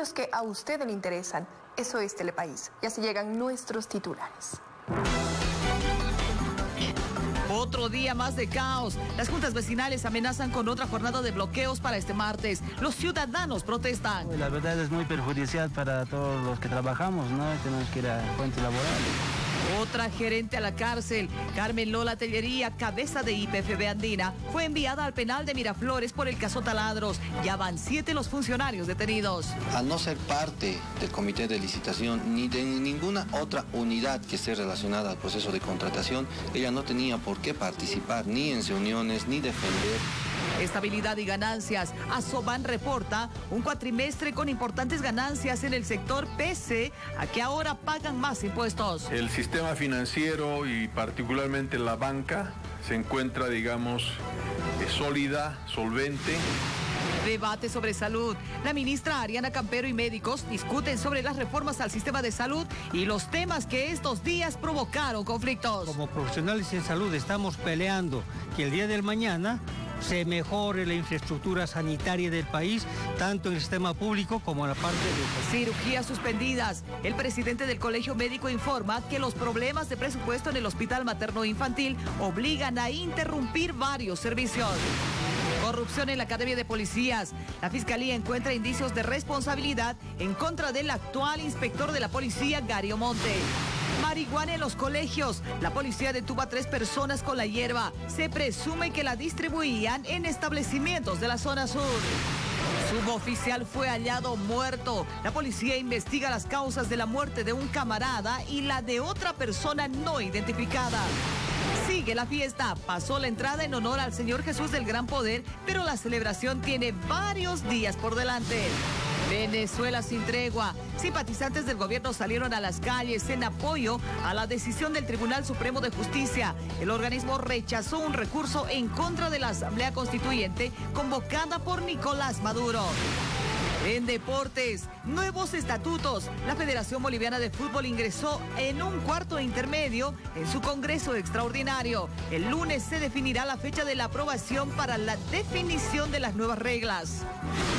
hechos que a usted le interesan. Eso es Telepaís. Y así llegan nuestros titulares. Otro día más de caos. Las juntas vecinales amenazan con otra jornada de bloqueos para este martes. Los ciudadanos protestan. La verdad es muy perjudicial para todos los que trabajamos, ¿no? Tenemos que ir a fuentes laborales. Otra gerente a la cárcel, Carmen Lola Tellería, cabeza de YPFB Andina, fue enviada al penal de Miraflores por el caso Taladros. Ya van 7 los funcionarios detenidos. Al no ser parte del comité de licitación ni de ninguna otra unidad que esté relacionada al proceso de contratación, ella no tenía por qué participar ni en reuniones ni defender. Estabilidad y ganancias. Asoban reporta un cuatrimestre con importantes ganancias en el sector pese a que ahora pagan más impuestos. El sistema financiero y particularmente la banca se encuentra, digamos, sólida, solvente. Debate sobre salud. La ministra Ariana Campero y médicos discuten sobre las reformas al sistema de salud y los temas que estos días provocaron conflictos. Como profesionales en salud estamos peleando que el día del mañana se mejore la infraestructura sanitaria del país, tanto en el sistema público como en la parte de... Cirugías suspendidas. El presidente del Colegio Médico informa que los problemas de presupuesto en el Hospital Materno Infantil obligan a interrumpir varios servicios. Corrupción en la Academia de Policías. La Fiscalía encuentra indicios de responsabilidad en contra del actual inspector de la policía, Gary Omonte. Marihuana en los colegios. La policía detuvo a 3 personas con la hierba. Se presume que la distribuían en establecimientos de la zona sur. Suboficial fue hallado muerto. La policía investiga las causas de la muerte de un camarada y la de otra persona no identificada. Sigue la fiesta. Pasó la entrada en honor al Señor Jesús del Gran Poder, pero la celebración tiene varios días por delante. Venezuela sin tregua. Simpatizantes del gobierno salieron a las calles en apoyo a la decisión del Tribunal Supremo de Justicia. El organismo rechazó un recurso en contra de la Asamblea Constituyente convocada por Nicolás Maduro. En deportes, nuevos estatutos. La Federación Boliviana de Fútbol ingresó en un cuarto intermedio en su Congreso Extraordinario. El lunes se definirá la fecha de la aprobación para la definición de las nuevas reglas.